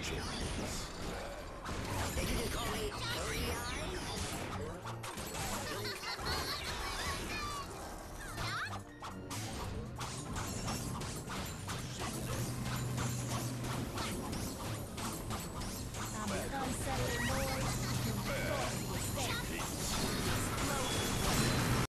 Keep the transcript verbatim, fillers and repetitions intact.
Did you call me Three Eyes? I'm unsettling noise. Destroy the estate.